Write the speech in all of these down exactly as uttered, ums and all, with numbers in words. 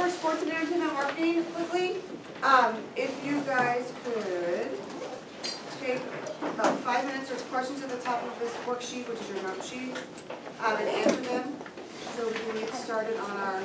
for sports and entertainment marketing quickly. Um, if you guys could take about five minutes, there's questions at the top of this worksheet, which is your note sheet, um, and answer them so we can get started on our.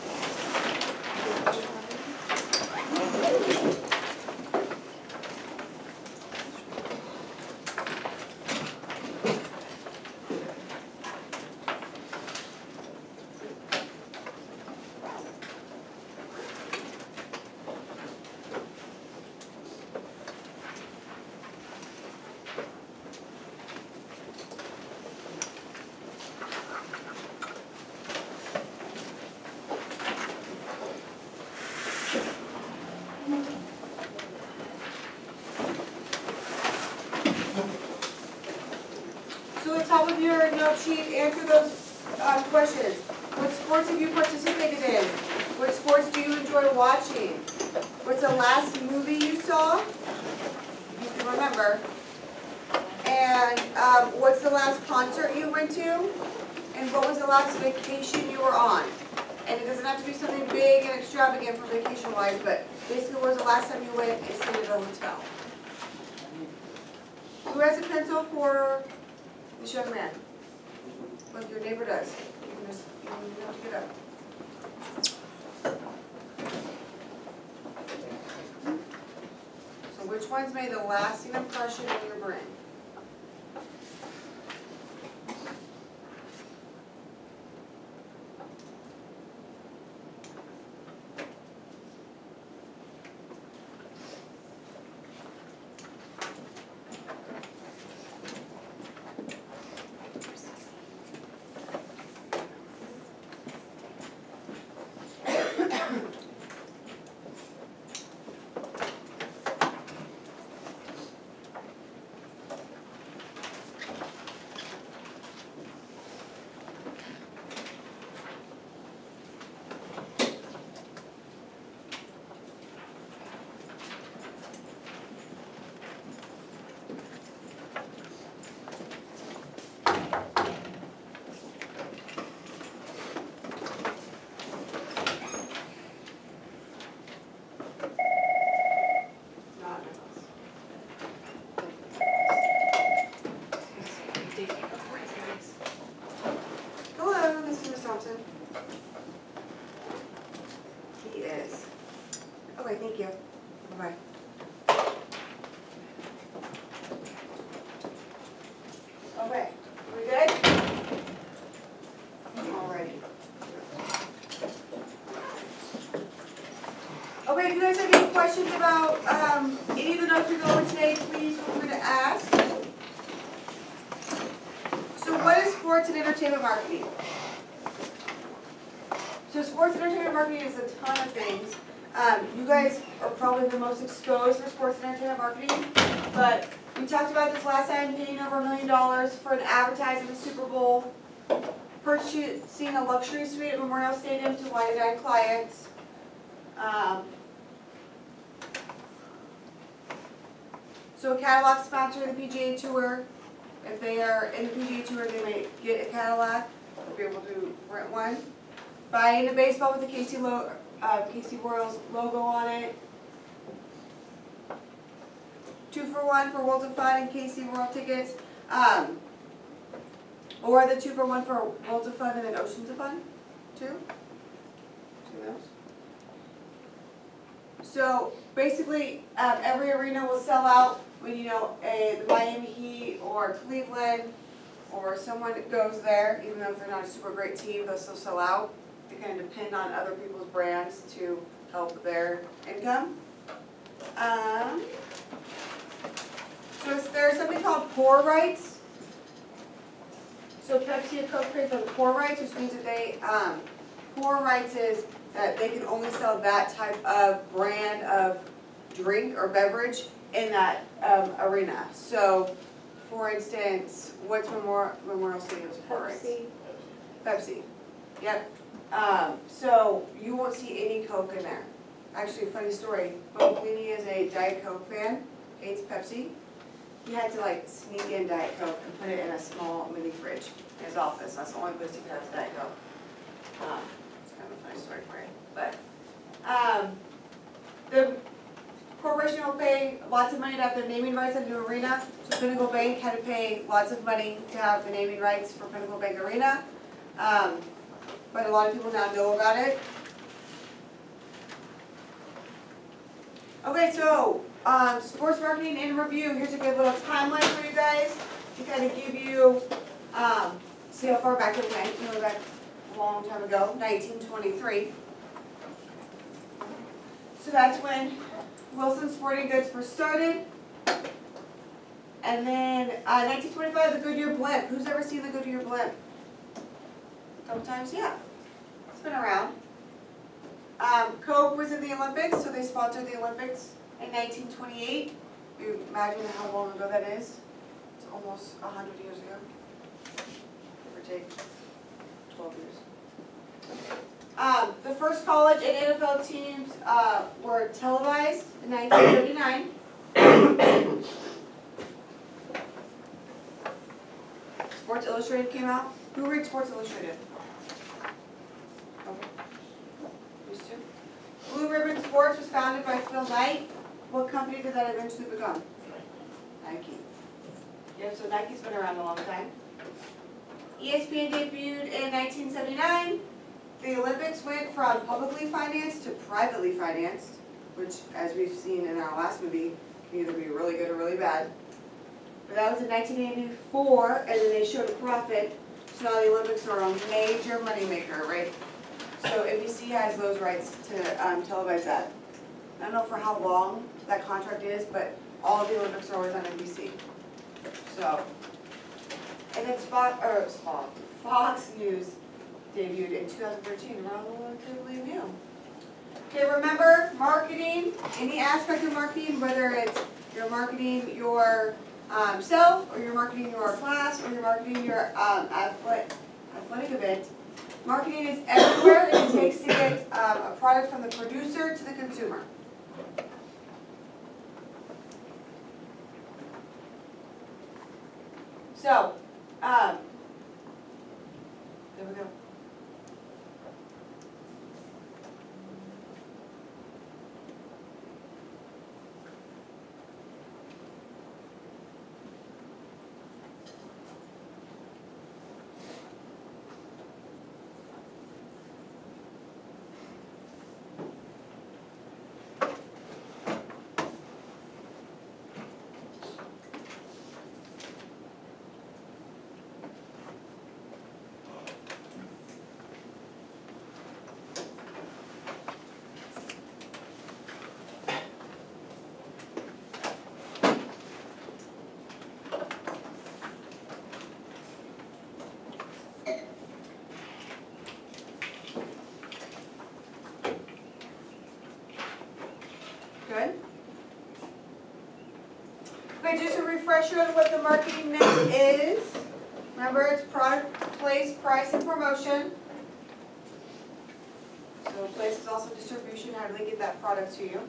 So at the top of your note sheet, answer those uh, questions. What sports have you participated in? What sports do you enjoy watching? What's the last movie you saw? You can remember. And um, what's the last concert you went to? And what was the last vacation you were on? And it doesn't have to be something big and extravagant for vacation-wise, but basically when was the last time you went and stayed at a hotel? Who has a pencil for this young man? Well, your neighbor does. You can just, you don't have to get up. So which ones made the lasting impression in your brain? Hello, this is Miz Thompson. He is. Okay, thank you. Bye-bye. Okay, we good? Alrighty. Okay, if you guys have any questions about um, any of the notes we're going today, please feel free to ask. So what is sports and entertainment marketing? So sports and entertainment marketing is a ton of things. Um, you guys are probably the most exposed for sports and entertainment marketing, but we talked about this last time, paying over a million dollars for an advertising the Super Bowl, purchasing a luxury suite at Memorial Stadium to wine-and-dine clients. Um, so a Cadillac sponsor of the P G A Tour. If they are in the P G A Tour, they may get a Cadillac. They'll be able to rent one. Buying a baseball with the K C, lo uh, K C Royals logo on it. Two for one for Worlds of Fun and K C World tickets. Um, or the two for one for Worlds of Fun and then Oceans of Fun. Two? Two of those. So basically, um, every arena will sell out when, you know, a, the Miami Heat or Cleveland or someone that goes there, even though they're not a super great team, they'll still sell out. They kind of depend on other people's brands to help their income. Um, so there's something called pour rights. So Pepsi and Coke pay for the pour rights, which means that they, um, pour rights is that they can only sell that type of brand of drink or beverage in that um, arena. So, for instance, what's Memorial, Memorial Stadium's pour rights? Pepsi. Yep. Um, so you won't see any Coke in there. Actually, a funny story. But Winnie is a Diet Coke fan, hates Pepsi. He had to like sneak in Diet Coke and put it in a small mini fridge in his office. That's the only place he could have Diet Coke. Um, it's kind of a funny story for you. But pay lots of money to have their naming rights at a new arena. So Pinnacle Bank had to pay lots of money to have the naming rights for Pinnacle Bank Arena. Um, but a lot of people now know about it. Okay, so um, sports marketing in review. Here's a good little timeline for you guys to kind of give you, um, see how far back it went. You know, back a long time ago, nineteen twenty-three. So that's when Wilson Sporting Goods first started. And then uh, nineteen twenty-five, the Goodyear blimp. Who's ever seen the Goodyear blimp? A couple times? Yeah. It's been around. Um, Coke was in the Olympics, so they sponsored the Olympics in nineteen twenty-eight. You imagine how long ago that is? It's almost one hundred years ago. Give or take twelve years. Um, the first college and N F L teams uh, were televised in nineteen thirty-nine. Sports Illustrated came out. Who reads Sports Illustrated? Okay. These two. Blue Ribbon Sports was founded by Phil Knight. What company did that eventually become? Nike. Yep, so Nike's been around a long time. E S P N debuted in nineteen seventy-nine. The Olympics went from publicly financed to privately financed, which, as we've seen in our last movie, can either be really good or really bad. But that was in nineteen eighty-four, and then they showed a profit. So now the Olympics are a major moneymaker, right? So N B C has those rights to um, televise that. I don't know for how long that contract is, but all of the Olympics are always on N B C. So, and then Spot or Spot, Fox News debuted in two thousand thirteen, relatively new. Okay, remember marketing, any aspect of marketing, whether it's you're marketing your um, self, or you're marketing your class, or you're marketing your um, athletic, athletic event. Marketing is everywhere it takes to get um, a product from the producer to the consumer. So, um, there we go. Good. Okay, just a refresher on what the marketing mix is. Remember, it's product, place, price, and promotion. So place is also distribution. How do they get that product to you?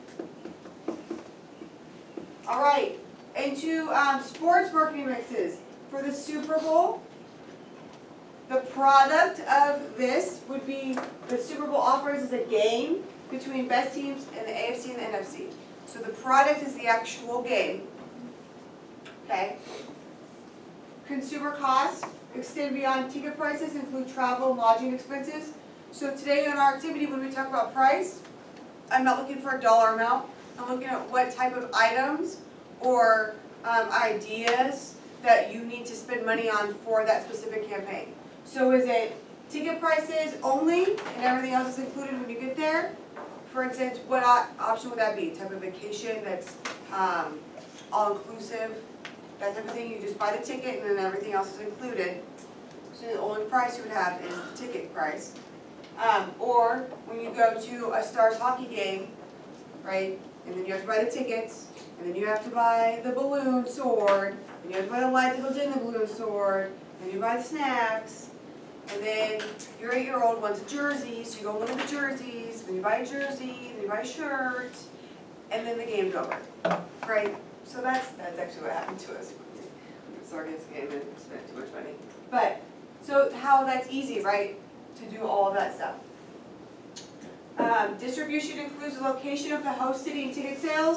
All right, into um, sports marketing mixes. For the Super Bowl, the product of this would be, the Super Bowl offers is a game between best teams in the A F C and the N F C. So the product is the actual game. Okay. Consumer costs extend beyond ticket prices, include travel and lodging expenses. So today in our activity, when we talk about price, I'm not looking for a dollar amount. I'm looking at what type of items or um, ideas that you need to spend money on for that specific campaign. So is it ticket prices only and everything else is included when you get there? For instance, what option would that be? Type of vacation that's um, all-inclusive, that type of thing. You just buy the ticket and then everything else is included. So the only price you would have is the ticket price. Um, or when you go to a Stars hockey game, right, and then you have to buy the tickets, and then you have to buy the balloon sword, and you have to buy the light that goes in the balloon sword, and you buy the snacks, and then your eight-year-old wants a jersey, so you go look at the jerseys, then you buy a jersey, then you buy a shirt, and then the game's over, right? So that's that's actually what happened to us. We started this game and spent too much money. But, so how that's easy, right, to do all of that stuff. Um, distribution includes the location of the host city and ticket sales.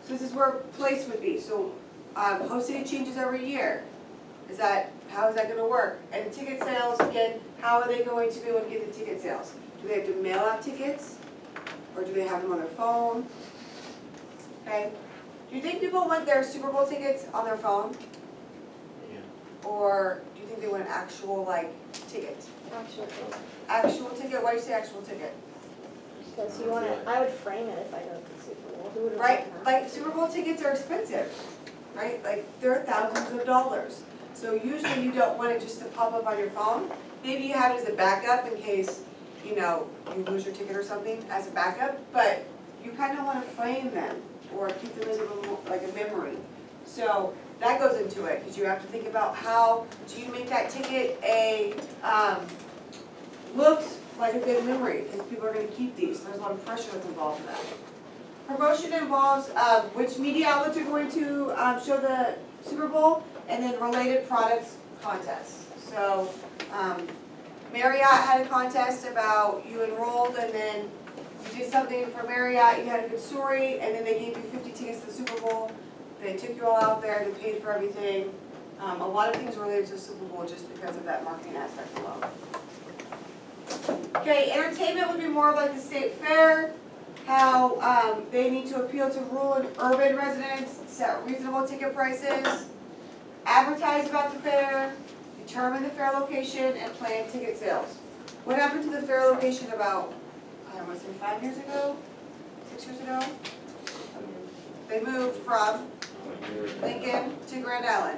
So this is where place would be, so, um, host city changes every year. Is that, how is that gonna work? And ticket sales, again, how are they going to be able to get the ticket sales? Do they have to mail out tickets? Or do they have them on their phone? Okay, do you think people want their Super Bowl tickets on their phone? Yeah. Or do you think they want an actual, like, ticket? Actual ticket. Actual ticket, why do you say actual ticket? Because you want to, I would frame it if I go to the Super Bowl. Who would have Right, like Super Bowl tickets are expensive, right? Like they're thousands of dollars. So usually you don't want it just to pop up on your phone. Maybe you have it as a backup in case, you know, you lose your ticket or something as a backup, but you kind of want to frame them or keep them as a, like a memory. So that goes into it because you have to think about how do you make that ticket a, um, looks like a good memory because people are going to keep these. There's a lot of pressure that's involved in that. Promotion involves um, which media outlets are going to um, show the Super Bowl, and then related products contests. So um, Marriott had a contest about you enrolled, and then you did something for Marriott, you had a good story, and then they gave you fifty tickets to the Super Bowl. They took you all out there, they paid for everything. Um, a lot of things related to the Super Bowl just because of that marketing aspect alone. Okay, entertainment would be more like the state fair. How um, they need to appeal to rural and urban residents, set reasonable ticket prices, advertise about the fair, determine the fair location, and plan ticket sales. What happened to the fair location about, I don't know, say five years ago? Six years ago? They moved from Lincoln to Grand Island.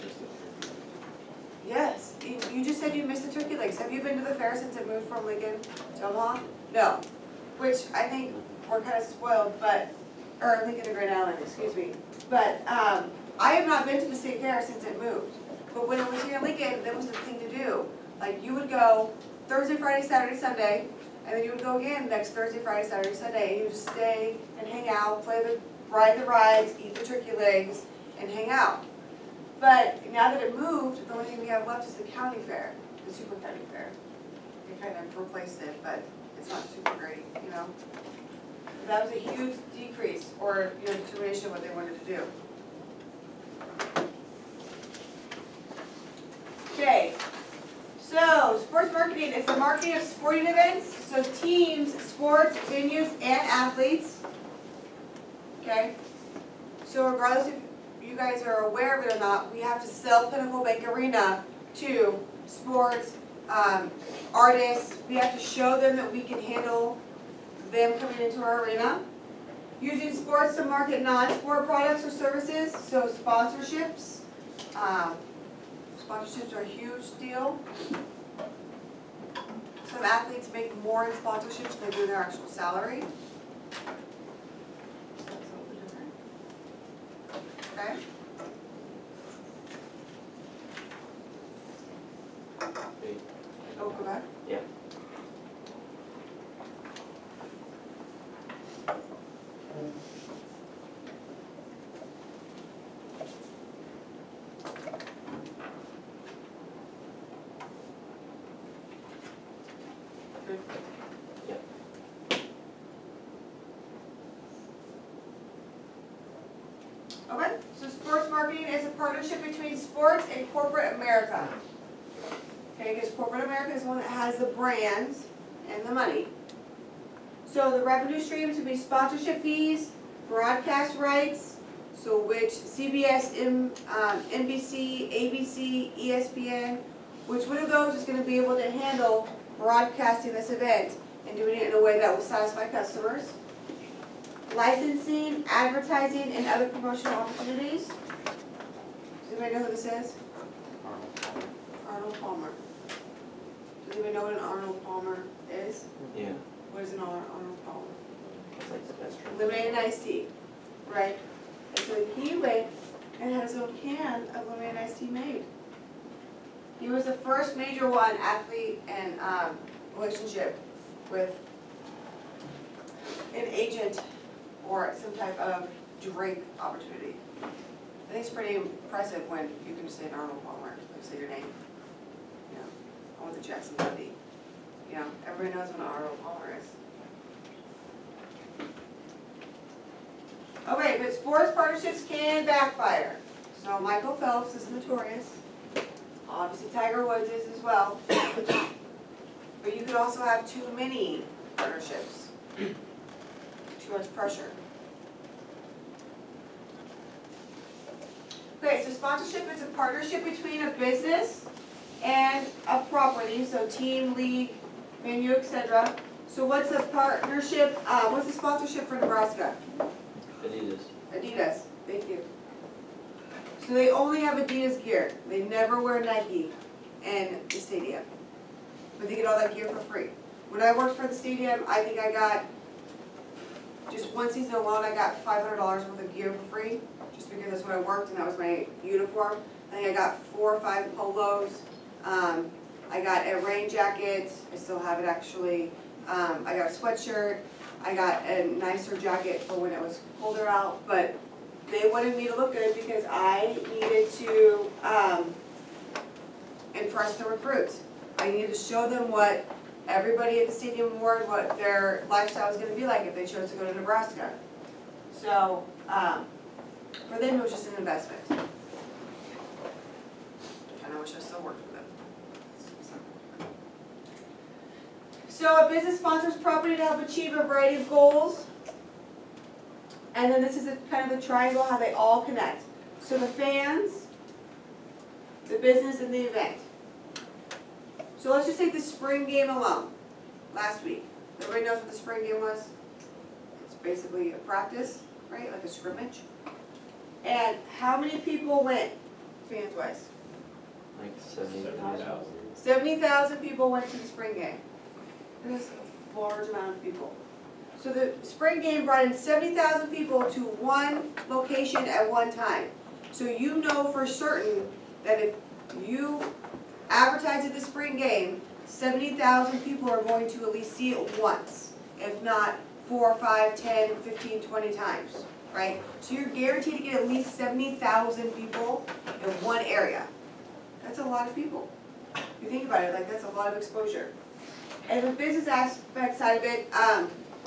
Yes, you you just said you missed the Turkey Lakes. Have you been to the fair since it moved from Lincoln to Omaha? No, which I think we're kind of spoiled, but, or Lincoln to Grand Island, excuse me. But um, I have not been to the state fair since it moved. But when it was here in Lincoln, that was the thing to do. Like you would go Thursday, Friday, Saturday, Sunday, and then you would go again next Thursday, Friday, Saturday, Sunday, and you would just stay and hang out, play the, ride the rides, eat the turkey legs, and hang out. But now that it moved, the only thing we have left is the county fair, the super county fair. They kind of replaced it, but it's not super great, you know. That was a huge decrease, or you know, determination of what they wanted to do. Okay, so sports marketing is the marketing of sporting events, so teams, sports, venues, and athletes. Okay, so regardless if you guys are aware of it or not, we have to sell Pinnacle Bank Arena to sports, um, artists. We have to show them that we can handle them coming into our arena. Using sports to market non-sport products or services, so sponsorships. Um, sponsorships are a huge deal. Some athletes make more in sponsorships than they do their actual salary. That's a little bit different. Okay. Oh, go back? Yeah. Good. Yeah. Okay, so sports marketing is a partnership between sports and corporate America. Okay, because corporate America is the one that has the brands and the money. So the revenue streams would be sponsorship fees, broadcast rights, so which C B S, M, um, N B C, A B C, E S P N, which one of those is going to be able to handle broadcasting this event and doing it in a way that will satisfy customers. Licensing, advertising, and other promotional opportunities. Does anybody know who this is? Arnold Palmer. Does anybody know what an Arnold Palmer is? Yeah. What is an Ar- Arnold Palmer? It's like the best drink. Lemonade and iced tea, right? And so he went and had his own can of lemonade and iced tea made. He was the first major one, athlete and um, relationship with an agent or some type of drink opportunity. I think it's pretty impressive when you can just say an Arnold Palmer, like say your name. You know, I want the Jackson Bundy. You know, everybody knows what an Arnold Palmer is. Okay, but sports partnerships can backfire. So Michael Phelps is notorious. Obviously Tiger Woods is as well. But you could also have too many partnerships. Too much pressure. Okay, so sponsorship is a partnership between a business and a property, so team, league, venue, et cetera. So what's the partnership, uh, what's the sponsorship for Nebraska? Adidas. Adidas, thank you. So they only have Adidas gear. They never wear Nike in the stadium. But they get all that gear for free. When I worked for the stadium, I think I got, just one season alone, I got five hundred dollars worth of gear for free, just because that's what I worked and that was my uniform. I think I got four or five polos. Um, I got a rain jacket, I still have it actually. Um, I got a sweatshirt. I got a nicer jacket for when it was colder out, but they wanted me to look good because I needed to um, impress the recruits. I needed to show them what everybody at the stadium wore, what their lifestyle was going to be like if they chose to go to Nebraska. So um, for them, it was just an investment. And I wish I still worked for them. So a business sponsors property to help achieve a variety of goals. And then this is a, kind of the triangle, how they all connect. So the fans, the business, and the event. So let's just take the spring game alone, last week. Everybody knows what the spring game was? It's basically a practice, right, like a scrimmage. And how many people went, fans-wise? Like seventy thousand. seventy thousand people went to the spring game. It was a large amount of people. So the spring game brought in seventy thousand people to one location at one time. So you know for certain that if you advertise at the spring game, seventy thousand people are going to at least see it once, if not four, five, ten, fifteen, twenty times, right? So you're guaranteed to get at least seventy thousand people in one area. That's a lot of people. If you think about it, like that's a lot of exposure. And the business aspect side of it, um,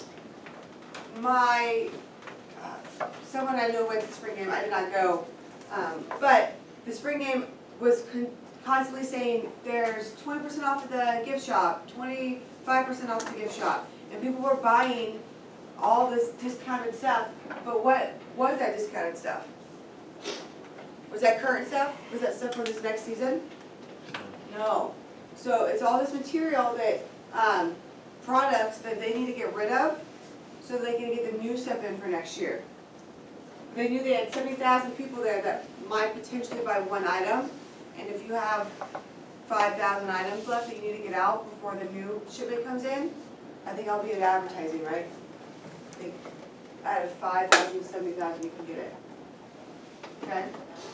my, uh, someone I know went to the spring game, I did not go, um, but the spring game was con constantly saying there's twenty percent off at the gift shop, twenty-five percent off the gift shop, and people were buying all this discounted stuff, but what was that discounted stuff? Was that current stuff? Was that stuff for this next season? No. So it's all this material that, um, products that they need to get rid of so they can get the new stuff in for next year. They knew they had seventy thousand people there that might potentially buy one item, and if you have five thousand items left that you need to get out before the new shipment comes in, I think I'll be at advertising, right? I think out of five thousand to seventy thousand you can get it. Okay?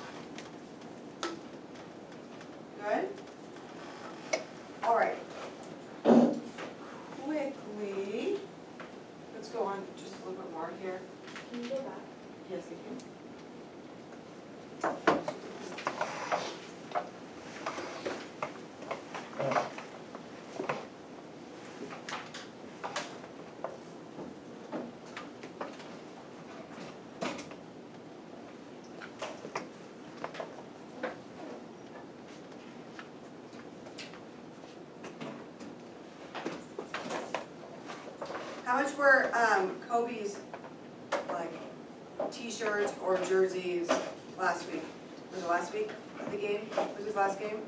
Good? All right. Quickly, let's go on just a little bit more here. Can you go back? Yes, I can. How much were um, Kobe's like T-shirts or jerseys last week? Was it last week of the game? Was his last game?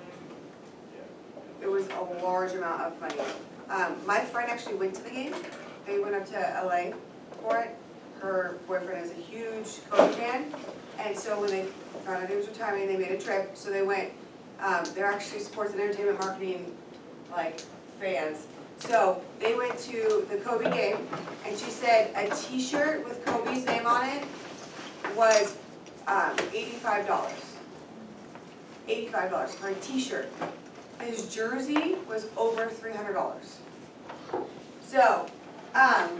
It was a large amount of money. Um, my friend actually went to the game. They went up to L A for it. Her boyfriend is a huge Kobe fan, and so when they found out he was retiring, they made a trip. So they went. Um, they're actually sports and entertainment marketing like fans. So they went to the Kobe game, and she said a T-shirt with Kobe's name on it was um, eighty-five dollars. eighty-five dollars for a T-shirt. His jersey was over three hundred dollars. So um,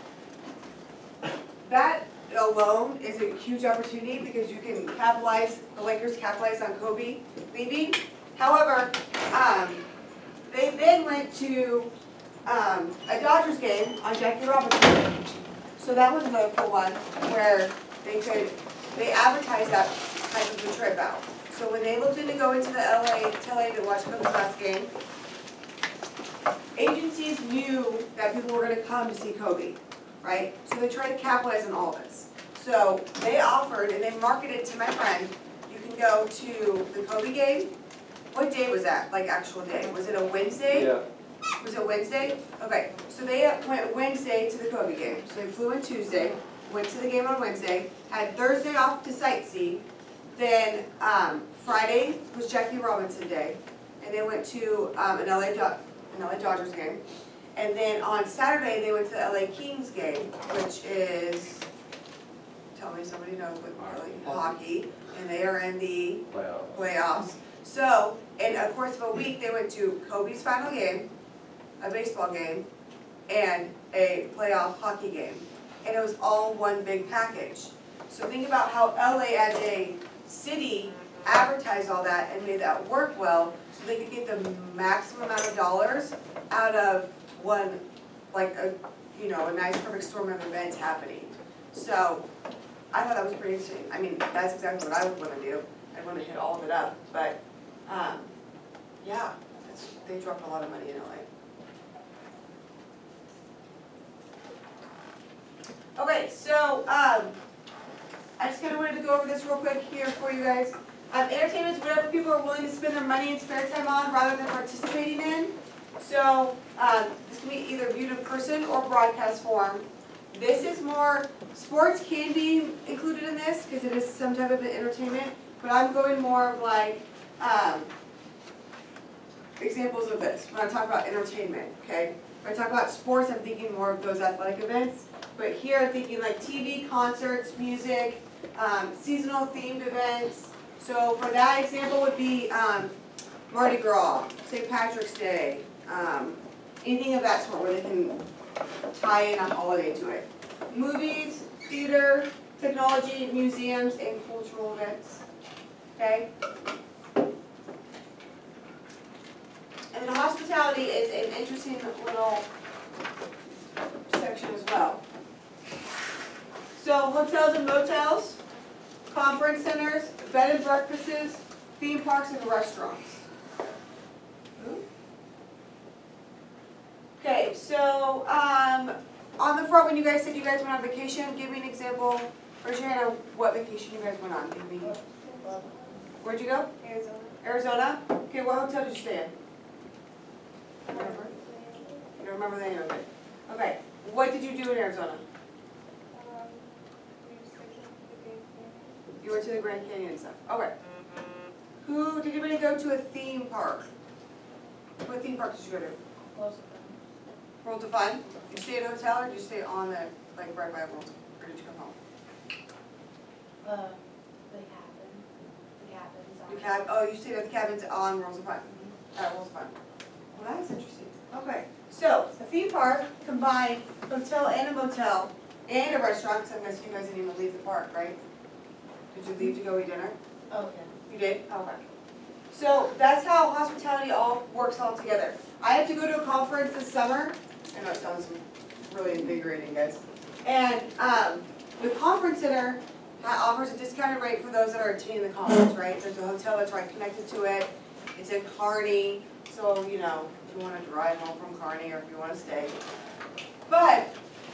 that alone is a huge opportunity because you can capitalize, the Lakers capitalize on Kobe leaving. However, um, they then went to Um, a Dodgers game on Jackie Robinson. So that was another cool one where they could, they advertised that type of a trip out. So when they looked into going to the L A, to L A to watch Kobe's last game, agencies knew that people were gonna come to see Kobe, right? So they tried to capitalize on all this. So they offered and they marketed to my friend, you can go to the Kobe game. What day was that, like actual day? Was it a Wednesday? Yeah. Was it Wednesday? Okay, so they went Wednesday to the Kobe game. So they flew in Tuesday, went to the game on Wednesday, had Thursday off to sightsee. Then um, Friday was Jackie Robinson Day, and they went to um, an L A Do- an L A Dodgers game. And then on Saturday they went to the L A Kings game, which is, tell me somebody knows what really, hockey, and they are in the Playoffs. playoffs. So, in a course of a week, they went to Kobe's final game, a baseball game, and a playoff hockey game. And it was all one big package. So think about how L A as a city advertised all that and made that work well, so they could get the maximum amount of dollars out of one, like a, you know, a nice perfect storm of events happening. So, I thought that was pretty interesting. I mean, that's exactly what I would wanna do. I'd wanna hit all of it up, but, um, yeah, it's, they dropped a lot of money in L A. Okay, so, um, I just kinda wanted to go over this real quick here for you guys. Um, entertainment is whatever people are willing to spend their money and spare time on rather than participating in. So, um, this can be either viewed in person or broadcast form. This is more, sports can be included in this because it is some type of entertainment, but I'm going more of like, um, examples of this when I talk about entertainment, okay? When I talk about sports, I'm thinking more of those athletic events, but here I'm thinking like T V, concerts, music, um, seasonal themed events. So for that example would be um, Mardi Gras, Saint Patrick's Day, um, anything of that sort where they can tie in a holiday to it. Movies, theater, technology, museums, and cultural events, okay? And then hospitality is an interesting little section as well. So hotels and motels, conference centers, bed and breakfasts, theme parks, and restaurants. Okay, so um, on the front when you guys said you guys went on vacation, give me an example. Raise your hand on what vacation you guys went on. Give me. Where'd you go? Arizona. Arizona? Okay, what hotel did you stay in? Remember? You don't remember the name of it? Okay, what did you do in Arizona? Um, we just went to the Grand Canyon. You went to the Grand Canyon and stuff. Okay. Who, did anybody go to a theme park? What theme park did you go to? Close to World of Fun? Did you stay at a hotel or did you stay on the, like right by a world? Or did you come home? Uh, the cabin. The cabins. on- The cab, oh, you stayed at the cabins on Worlds of Fun? At Worlds of Fun. Well, that is interesting. Okay, so a theme park combined hotel and a motel and a restaurant, so I guess you guys didn't even leave the park, right? Did you leave to go eat dinner? Okay. You did? Okay. So that's how hospitality all works all together. I had to go to a conference this summer. I know it sounds really invigorating, guys. And um, the conference center ha- offers a discounted rate for those that are attending the conference, right? There's a hotel that's right connected to it. It's in Kearney, so you know if you want to drive home from Kearney or if you want to stay. But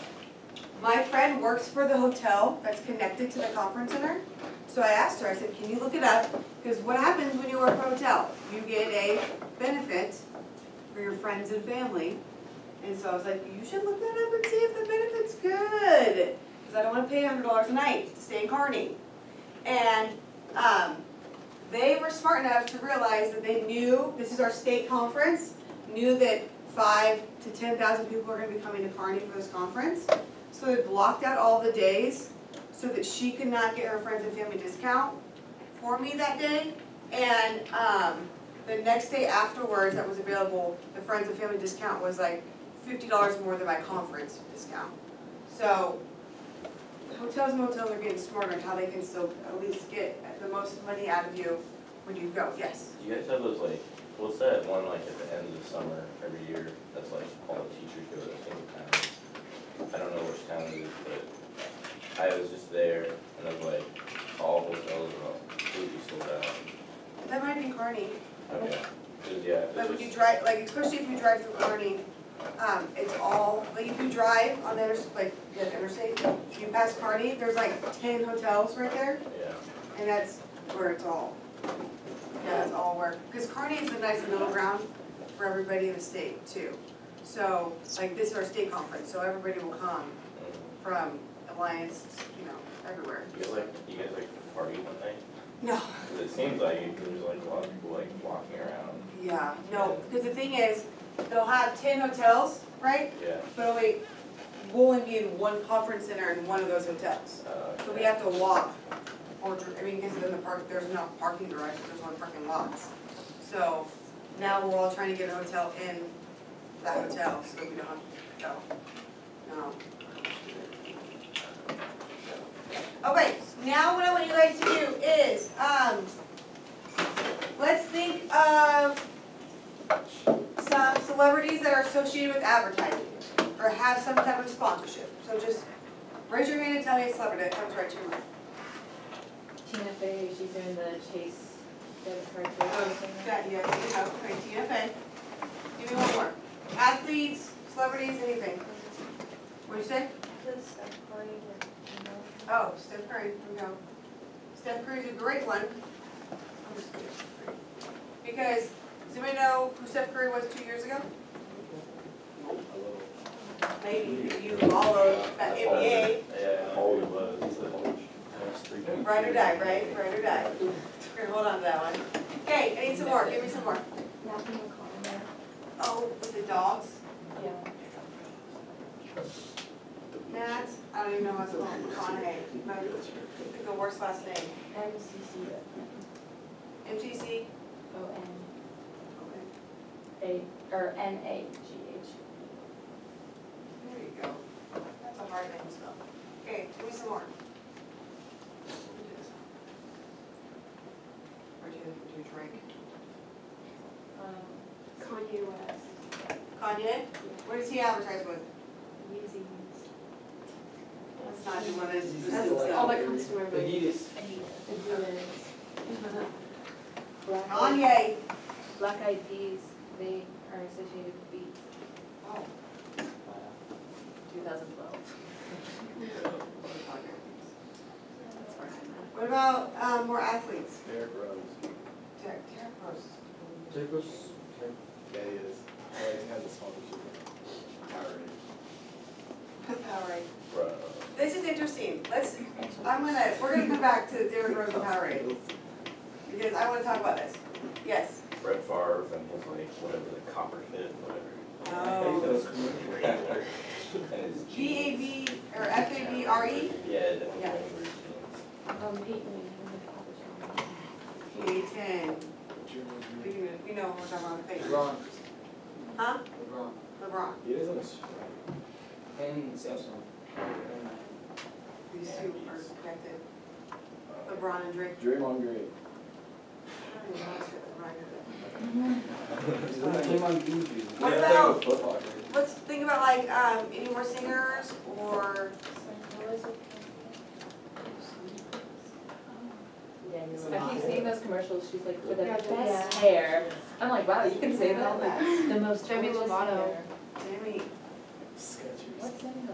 my friend works for the hotel that's connected to the conference center. So I asked her, I said, can you look it up? Because what happens when you work for a hotel? You get a benefit for your friends and family. And so I was like, you should look that up and see if the benefit's good. Because I don't want to pay one hundred dollars a night to stay in Kearney. And um, they were smart enough to realize that they knew, this is our state conference, knew that five to ten thousand people are going to be coming to Kearney for this conference. So they blocked out all the days so that she could not get her friends and family discount for me that day. And um, the next day afterwards that was available, the friends and family discount was like fifty dollars more than my conference discount. So hotels and motels are getting smarter on how they can still at least get the most money out of you when you go. Yes? Do you guys have those like, what's that one like at the end of the summer every year that's like all the teachers go to the same town? I don't know which town it is, but I was just there and I was like, all hotels are completely sold out. That might be Kearney. Okay, 'cause yeah, it But was when you just, drive, like, especially if you drive through Kearney, um, it's all, like, if you drive on the inter, like, the interstate, you pass Kearney, there's like ten hotels right there, yeah, and that's where it's all. Yeah, that's all where, because Kearney is a nice middle ground for everybody in the state too. So, like, this is our state conference, so everybody will come mm. from Alliance, you know, everywhere. You guys like, you guys like party one night? No, 'Cause it seems like there's like a lot of people like walking around. yeah, no, because the thing is, they'll have ten hotels, right? Yeah. But only, we'll only be in one conference center in one of those hotels. Uh, So we have to walk, or, dr- I mean, because in the park, there's no parking garages, there's only parking lots. So now we're all trying to get a hotel in that hotel, so that we don't have to go. No. Okay, now what I want you guys to do is, um, let's think of some celebrities that are associated with advertising, or have some type of sponsorship. So just raise your hand and tell me a celebrity that comes right to your mind. Tina Fey, she's doing the Chase debit card for Oh, got you, there you go, great, Tina Fey. Give me one more. Athletes, celebrities, anything. What'd you say? Does Steph Curry work, you know? Oh, Steph Curry, here we go. Steph Curry's a great one. I'm just kidding. Because, does anybody know who Steph Curry was two years ago? Maybe you follow that N B A. Yeah, all it was, it's like, Ride or die, right? Ride or die. Here, hold on to that one. Okay, I need some more, give me some more. Matthew McConaughey. Oh, with the dogs? Yeah. Matt, I don't even know what's called, McConaughey, but it's the worst last name. M C C M T C? O N Okay, A, or N A G H. there you go. That's a hard name to spell. Okay, give me some more. Where'd you do drink? Um, Kanye West. Kanye? What does he advertise with? Yeezy. That's not the one that's, That's that's all that comes to my mind. Adidas. Adidas. Black Eyed- Kanye. Black Eyed Peas, they are associated with Beats, Oh. two thousand twelve. What about, um, more athletes? Derrick Rose. Derek, Derek Rose. Jacobs. Yeah, he is. He always has a sponsorship. Powerade. Powerade. bro. This is interesting. Let's, I'm gonna, we're gonna come back to Derek Rose and Powerade. Because I wanna talk about this. Yes. Brett Favre and his like, whatever, the copper fit, whatever. Oh. And his G A jeans. V, or F A V R E? Yeah, definitely. Yeah. remember his jeans. Um, Peyton Manning. P A ten. We know, we know what we're talking about. Peyton. LeBron. Huh? LeBron. LeBron. He is on the strike. And Samsung. These two are connected. LeBron and Drake. Draymond Green. I don't even know what LeBron is. He's on the team on B B. What about- Let's think about like, um, any more singers or, I keep seeing those commercials, she's like, for the Yeah, best yeah. hair. I'm like, wow, you can say that, Yeah. like, the most Demi gorgeous Lovato. hair. Jimmy. Skechers. What's Demi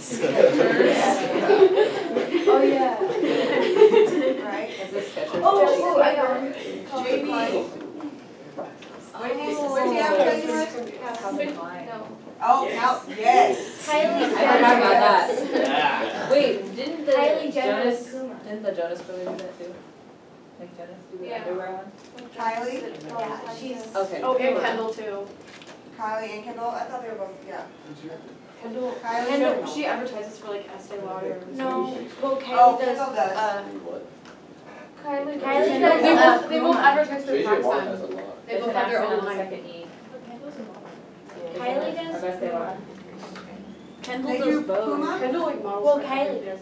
Skechers. Oh, yeah. Right? Is this Skechers? Oh, Skechers? I know. Jamie. What is, what's the Oh. advertising with? Calvin Klein. No. Oh, Cal, yes. Kylie I forgot about Jenner. that. Wait, didn't the Kylie Jenner Jonas, and Puma. didn't the Jonas brothers do that too? Like Jonas do the Yeah. underwear one? Kylie? Yeah, she's. Okay. Oh, and Kendall too. Kylie and Kendall, I thought they were both, yeah. Kendall. Kylie Kendall, Jenner. she advertises for like Estee Lauder. No, well, Oh, Kylie does, Kendall does. Uh, What? Kylie, Kylie Kylie does. They does, both, they both advertise for J J Watt has Pakistan. a lot. They There's both an have their accent own on the line. second E. Kylie Or does? best they want. Kendall They does do both. Puma? Kendall like models. Well, for Kylie everything. does.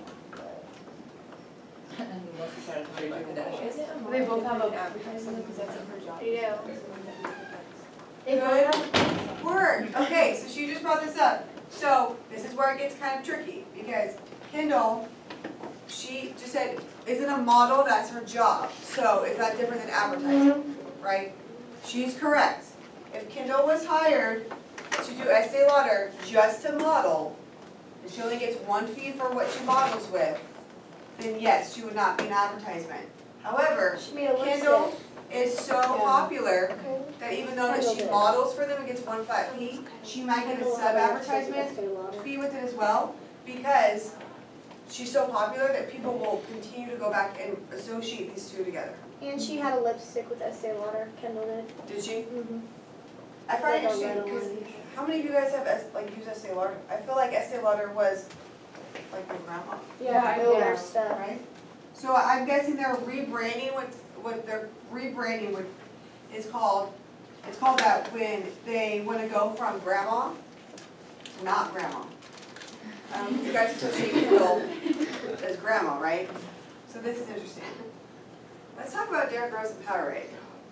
And once you started talking about Kardashian. They both have a advertising because that's her job. They do. They Good. both have, Work, okay, so she just brought this up. So, this is where it gets kind of tricky, because Kendall, she just said, isn't a model, that's her job, so is that different than advertising, right? She's correct. If Kendall was hired to do Estee Lauder just to model, and she only gets one fee for what she models with, then yes, she would not be an advertisement. However, She made a Kendall lipstick. is so popular Okay. that even though that Kendall she did. models for them and gets one flat fee, she might get a Kendall sub had a lipstick advertisement with Estee Lauder. fee with it as well, because she's so popular that people will continue to go back and associate these two together. And she had a lipstick with Estee Lauder, Kendall did. Did she? Mm-hmm. I find it Like a interesting, red because orange. how many of you guys have, Es- like, used Estee Lauder? I feel like Estee Lauder was, like, my grandma, Yeah, Older yeah. stuff. right? So I'm guessing they're rebranding what, what they're rebranding what is called, it's called that when they wanna go from grandma to not grandma. Um, you guys associate Kendall as grandma, right? So this is interesting. Let's talk about Derrick Rose and Powerade.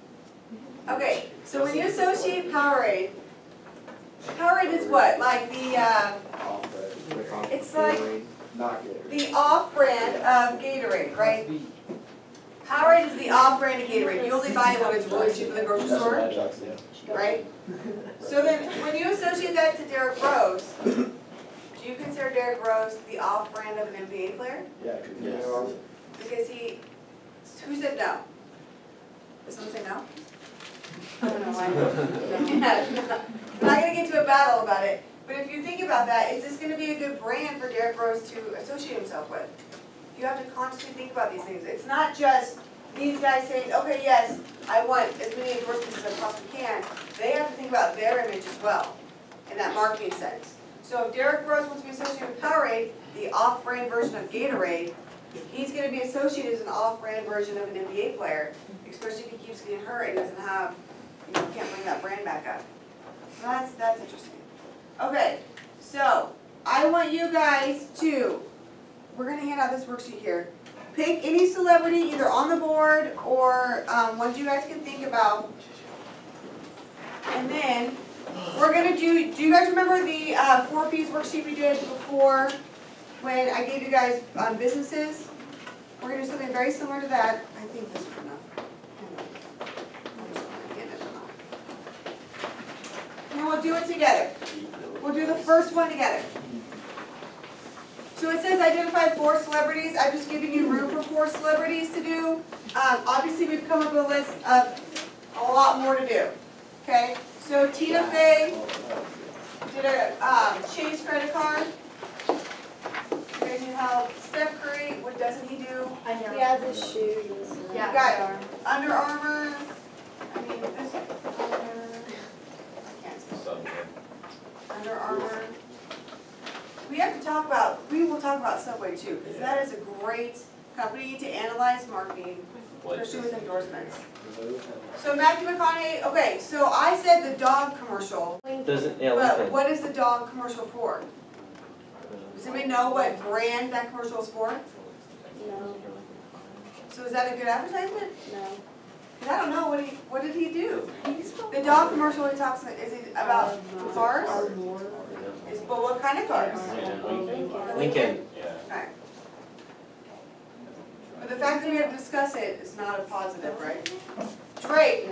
Okay, so when you associate Powerade, Powerade is what? Like the, uh, it's like Not good. the off-brand of Gatorade, right? Powerade is the off-brand of Gatorade. You only buy it when it's really cheap in the grocery store, right? So then, when you associate that to Derrick Rose, do you consider Derrick Rose the off-brand of an N B A player? Yeah, Yes. Because he, who said no? Did someone say no? I don't know why. We're not gonna get into a battle about it, but if you think about that, is this gonna be a good brand for Derrick Rose to associate himself with? You have to constantly think about these things. It's not just these guys saying, okay, yes, I want as many endorsements as I possibly can. They have to think about their image as well, in that marketing sense. So if Derrick Rose wants to be associated with Powerade, the off-brand version of Gatorade, he's gonna be associated as an off-brand version of an N B A player, especially if he keeps getting hurt and doesn't have, you know, can't bring that brand back up. So that's, that's interesting. Okay, so I want you guys to, we're gonna hand out this worksheet here. Pick any celebrity either on the board or um, ones you guys can think about. And then we're gonna do, do you guys remember the uh, four Ps worksheet we did before when I gave you guys um, businesses? We're gonna do something very similar to that. I think this is enough. I'm just gonna hand it enough. And then we'll do it together. We'll do the first one together. So it says identify four celebrities. I'm just giving you room for four celebrities to do. Um, obviously, we've come up with a list of a lot more to do. Okay, so Tina Fey did a um, Chase credit card. You guys need help. Steph Curry, what doesn't he do? I know. He has his shoes. Yeah. You got Under Armour. I mean, this Under. I can't spell. Something. Under Armour. We have to talk about, we will talk about Subway too, because that is a great company to analyze marketing, especially with endorsements. So Matthew McConaughey, okay, so I said the dog commercial, Doesn't, yeah, but Lincoln. what is the dog commercial for? Does anybody know what brand that commercial is for? No, So is that a good advertisement? no. Because I don't know, what he, what did he do? The dog commercial he talks, is it about cars? Is, but what kind of cars? The Lincoln. Yeah. Okay. But the fact that we have to discuss it is not a positive, right? Drake.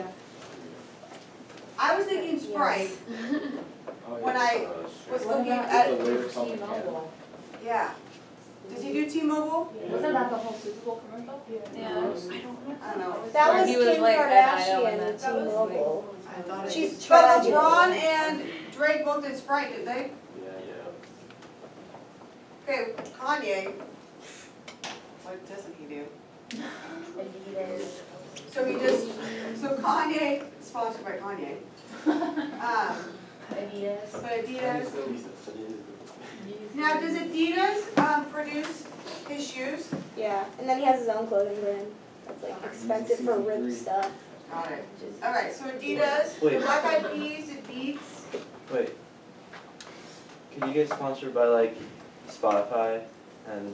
I was thinking Sprite when I was looking at, yeah. Does he do T-Mobile? Wasn't that the whole Super Bowl commercial? Yeah. I don't know. That Where was he was Kim like, I- I know, and Kardashian, that- that was T-Mobile. I thought it She's was- But tragic. LeBron and Drake both did Sprite, did they? Okay, Kanye. What doesn't he do? Adidas. So he just, so Kanye, sponsored by Kanye. Um, Adidas. but Adidas. Now, does Adidas, um, produce his shoes? Yeah, and then he has his own clothing brand. That's like expensive for rip stuff. Got it. Alright, so Adidas, the Wait. Black Eyed Peas, it Beats. Wait. Can you get sponsored by like Spotify and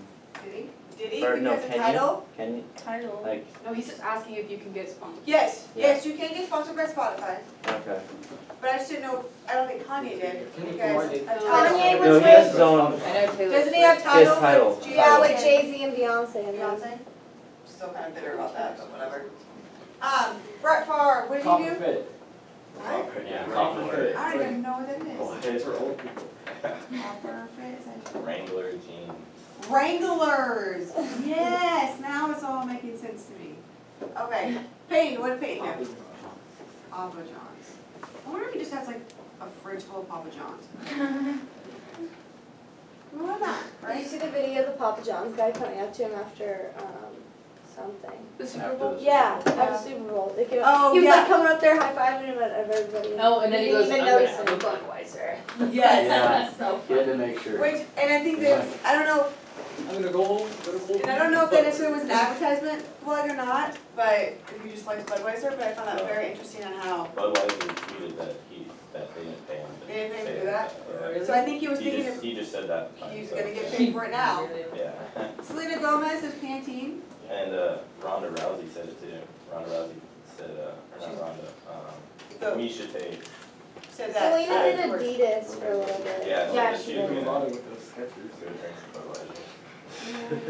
Did he? Did he? Or no, Because of can you? title? Can you, Title. like, No, he's just asking if you can get sponsored. Yes, Yeah. yes, you can get sponsored by Spotify, okay. but I just didn't know, I don't think Kanye did, Kanye because did. of Kanye title. No, was he has with- his own, I know Taylor. Doesn't he have title? His title. with G- Yeah, with and Jay-Z and Beyonce and them. Beyonce? Still kind of bitter about that, but whatever. Um, Brett Favre, what did Copper he do? fit. What? Yeah, Copper Copper fit. I don't even know what that is. It's for old people. Copper fit, is that? Wrangler jeans. Wranglers, yes, now it's all making sense to me. Okay, Peyton, what did Peyton do? Papa John's. I wonder if he just has like a fridge full of Papa John's. Why not, Did you right? see the video of the Papa John's guy coming up to him after, um, something? The Super Bowl? Yeah, after Super Bowl. They came, Oh, he was yeah. like coming up there high-fiving him at everybody. No, and then he didn't goes, even I'm gonna notice have a him. Budweiser. Yes. So you had to make sure. Which, and I think that, I don't know, I'm gonna go home, go to home. and I don't know if that necessarily was an advertisement plug or not, but if you just liked Budweiser, but I found that very interesting on how, Budweiser tweeted that he, that they didn't pay him. to They didn't pay him to say do that? Yeah. so I think he was He thinking just, of, he just said that. he was so- gonna get paid for it now. Yeah. Selena Gomez is Pantene. And, uh, Ronda Rousey said it too. Ronda Rousey said, uh, or not Ronda, um, So, Misha Tate. said that. Selena did afterwards. Adidas for a little bit. Yeah, Yeah, said that she she was Doing a gonna lot with those sketchers. go drink some Budweiser.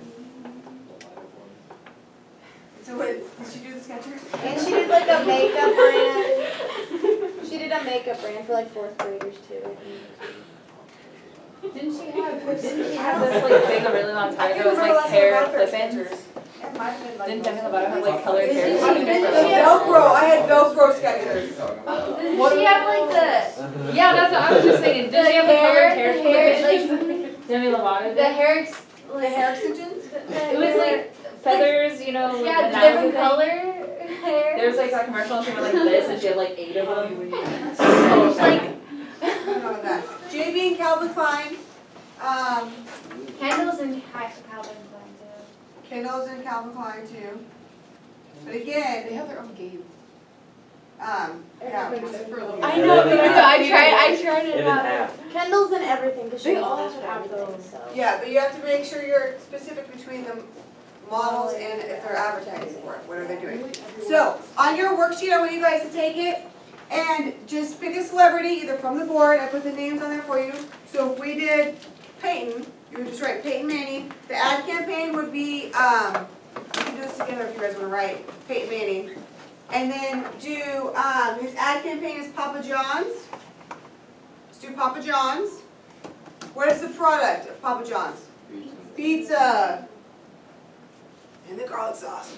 So what, did she do the Skechers? And she did like a makeup brand. She did a makeup brand for like fourth graders too. Didn't she have, didn't she have this like thing a really long I time can't ago, it was remember like last hair time I got clip-ins? Skechers. It might have been like. Didn't Demi Lovato have like colored Did hair? she- She did did for she a have- little- Velcro, I had Velcro Skechers. What do you have like the? Yeah, that's what I was just thinking, did she have the colored hair The hair, clip-ins? Demi Lovato The did? hair, ex- The hair extensions? It was like feathers, you know, like yeah, the the different nowadays. color hair. There was like a commercial and she went like this and she had like eight of them. So, like I don't know that. J B and Calvin Klein, um, Candles and Calvin Klein too. Kendall's and Calvin Klein too. But again, have their own game. um, yeah. Everything's For a little I bit. know, Yeah. I know, I tried, I tried In it an out. app. Kendall's and everything, because she They all models for have everything, those. so. Yeah, but you have to make sure you're specific between the models and if they're advertising for it, what are they doing? So, on your worksheet, I want you guys to take it and just pick a celebrity, either from the board, I put the names on there for you. So if we did Peyton, you would just write Peyton Manning. The ad campaign would be, um, we can do this together if you guys wanna write Peyton Manning. And then do, um, his ad campaign is Papa John's. Let's do Papa John's. What is the product of Papa John's? Pizza. And the garlic sauce.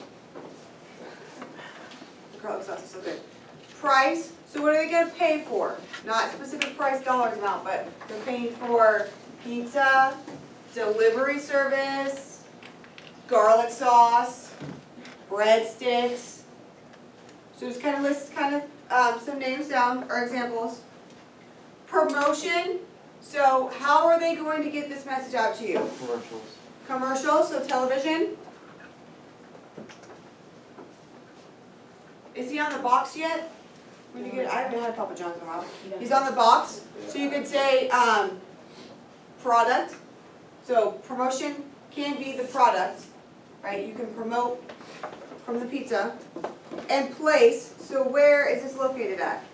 The garlic sauce is so good. Price, so what are they gonna pay for? Not specific price dollars amount, but they're paying for pizza, delivery service, garlic sauce, breadsticks. So just kind of list kind of um, some names down or examples. Promotion, so how are they going to get this message out to you? Commercials. Commercials, so television. Is he on the box yet? When you get, I haven't had Papa John's in a while. He's on the box, so you could say, um, product. So promotion can be the product, right? You can promote from the pizza. And place, so where is this located at?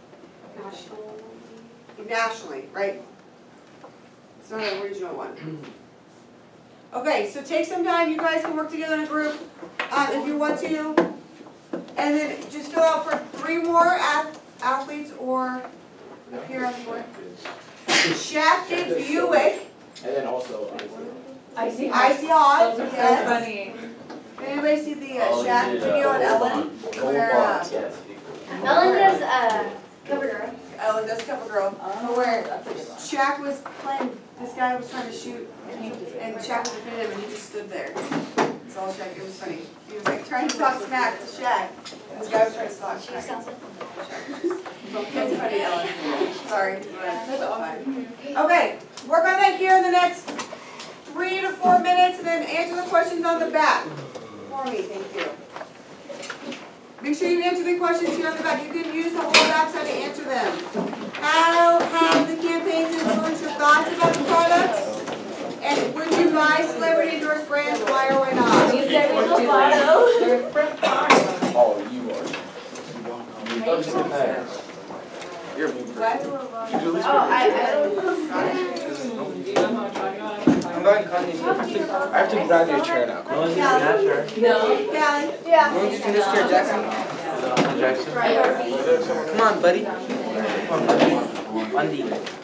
Nationally, right? It's not a regional one. Okay, so take some time, you guys can work together in a group, um, if you want to. And then just fill out for three more ath- athletes or here on the board. Shaq did Buick, And then also, I see. Icy Hot, Those are so yes. funny. Did anybody see the uh, Oh, he Shaq did, uh, video on Gold Ellen? Bond. Gold Where, Bond, uh, yes. Ellen does, uh, cover girl. Ellen does Cover Girl, where Shaq was playing, this guy was trying to shoot, and Shaq was defending him, and he just stood there. It's all Shaq, it was funny. He was like trying to talk smack to Shaq, and this guy was trying to talk She smack. sounds like. It's funny, Ellen. Sorry. That's fine. Okay, work on that here in the next three to four minutes, and then answer the questions on the back for me, thank you. Make sure you answer the questions here on the back. You can use the whole backside to answer them. How have the campaigns influenced your thoughts about the products? And would you buy celebrity brands, why or why not? You said we look lotto. They're from Fargo. Oh, you are. Those are the facts. You're a mean What? person. Oh, I, I don't know. Do you know who I'm talking about? I'm going Kanye's. I have to, I have to grab your chair now. No one's even that sure. No. Callie? Yeah. You want to do this chair, Jackson? Jackson. Come on, buddy. Come on, buddy. Bundy.